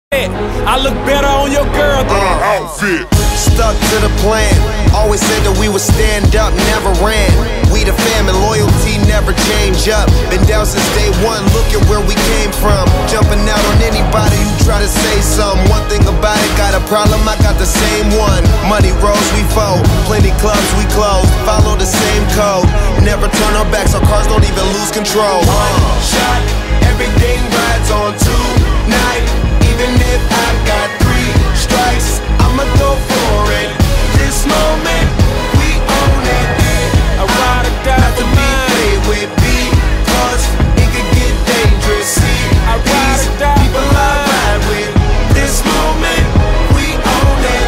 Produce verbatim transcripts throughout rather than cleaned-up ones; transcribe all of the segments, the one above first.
I look better on your girl than uh, outfit. Stuck to the plan. Always said that we would stand up, never ran. We the fam and loyalty never change up. Been down since day one, look at where we came from. Jumping out on anybody who try to say something. One thing about it, got a problem, I got the same one. Money rolls, we fold. Plenty clubs, we close. Follow the same code. Never turn our backs, our cars don't even lose control. One shot, everything rides on tonight. Even if I got three strikes, I'ma go for it. This moment, we own it. I ride or die Not for to be mine. played with, because it could get dangerous. See, I ride these or die people for I mine. ride with. This moment, we own it.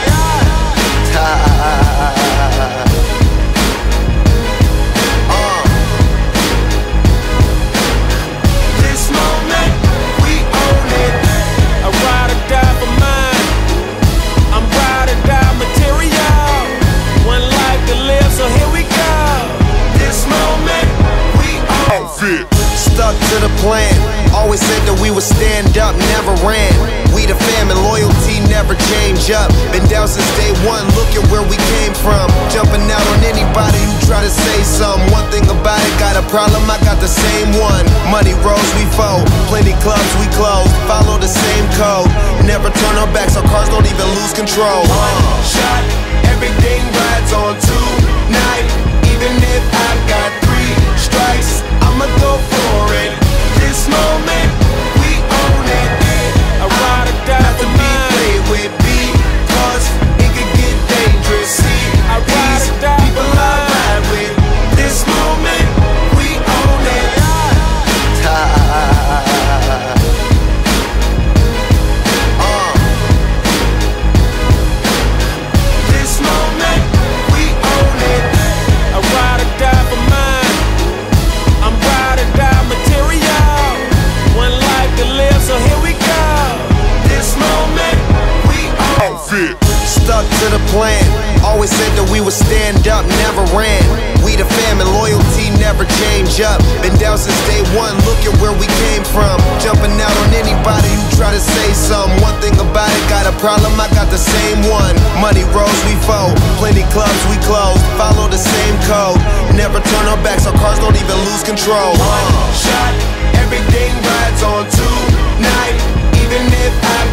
uh. This moment, we own it. I ride or die for mine. I'm ride or die material. One life to live, so here we go. This moment, we own Outfit. Stuck to the plan. Always said that we would stand up, never ran. We the fam and loyalty never change up. Been down since day one, look at where we came from. Jumping out on anybody who try to say something. One thing about it, got a problem, I got the same one. Money rolls, we fold. Plenty clubs, we close. Follow the same code. Never turn our backs, our cars don't even lose control. One shot, everything rides on tonight. Even if I got three strikes, I'ma go for it. This moment, we own it. I ride or die Not for to be mine. played with, because it could get dangerous. See, I ride these or die people for I mine. ride with. This moment, we own it. uh. This moment, we own it. I ride or die for mine. I'm ride or die material. One life to live, so here we go. This moment, we own Outfit. Stuck to the plan. Always said that we would stand up, never ran. We the fam and loyalty never change up. Been down since day one, look at where we came from. Jumping out on anybody who try to say something. One thing about it, got a problem, I got the same one. Money rolls, we fold. Plenty clubs, we close. Follow the same code. Never turn our backs, our cars don't even lose control. One shot, everything rides on tonight. Even if I